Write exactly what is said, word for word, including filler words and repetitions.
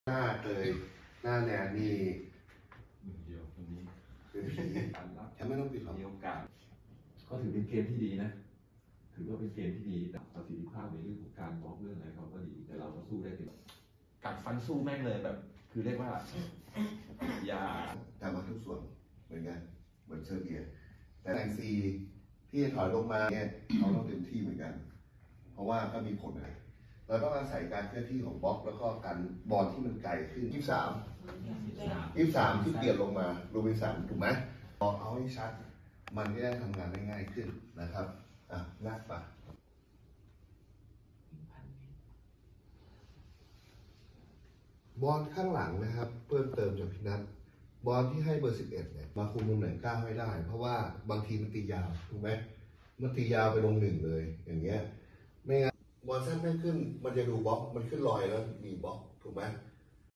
หน้าเตยหน้าแนนนี่เดียวคนนี้เป็นผีฉันไม่ต้องปิดหรอกมีโอกาสก็ถือเป็นเกมที่ดีนะถือว่าเป็นเกมที่ดีแต่ประสิทธิภาพในเรื่องของการบล็อกเรื่องอะไรเขาก็ดีแต่เราก็สู้ได้เต็มกัดฟันสู้แม่งเลยแบบ คือเรียกว่าอย่าทำมาทุกส่วนเหมือนกันเหมือนเซอร์เบียแต่แองซีที่ถอยลงมาเนี่ยเขาต้องเต็มที่เหมือนกัน เพราะว่าก็มีผลนะเราต้องอาศัยการเคลื่อนที่ของบล็อกแล้วก็การบอลที่มันไกลขึ้นยี่สิบสามยี่สิบสามที่เปลี่ยนลงมาโรบินสันถูกไหมพอเอาให้ชัดมันก็ได้ทำงานได้ง่ายขึ้นนะครับอ่ะนักปะบอลข้างหลังนะครับเพิ่มเติมจากพี่นัทบอลที่ให้เบอร์สิบเอ็ดเนี่ยมาคุมตำแหน่งเก้าไม่ได้เพราะว่าบางทีมันตียาวถูกไหมมันตียาวไปลงหนึ่งเลยอย่างเงี้ยไม่งั้นบอลสั้นไม่ขึ้นมันจะดูบล็อกมันขึ้นลอยแล้วมีบล็อกถูกไหม